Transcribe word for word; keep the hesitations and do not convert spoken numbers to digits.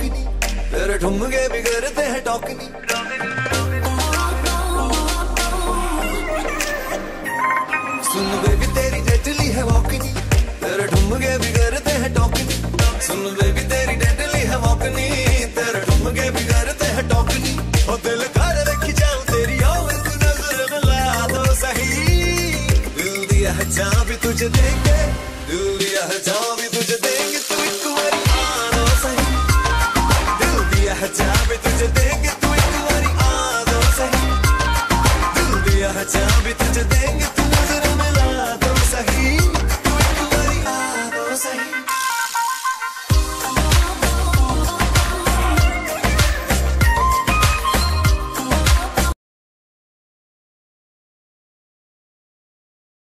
नहीं, तेरे ठुमके बिगड़ते हैं टॉक नहीं। सुन बेबी तेरी डेडली है वॉक नहीं, तेरे ठुमके बिगड़ते हैं टॉक नहीं। सुन बेबी तेरी डेडली है वॉक नहीं, तेरे ठुमके बिगड़ते हैं टॉक नहीं। ओ दिल कर रखी जाऊं तेरी और नजर मिला दो सही, दिल दिया है जहां भी तुझे देंगे, दिल दिया है जहां भी तुझे देंगे, तू एक बारी आना सही। दिल दिया है जहां भी तुझे देंगे, तू एक बारी आना सही। दिल दिया है जहां भी तुझे देंगे।